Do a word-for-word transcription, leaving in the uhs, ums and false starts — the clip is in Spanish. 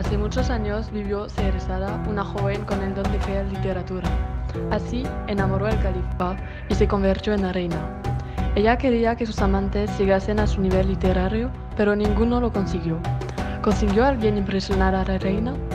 Hace muchos años vivió Scheherazada, una joven con el don de crear literatura. Así enamoró al califa y se convirtió en la reina. Ella quería que sus amantes llegasen a su nivel literario, pero ninguno lo consiguió. ¿Consiguió alguien impresionar a la reina?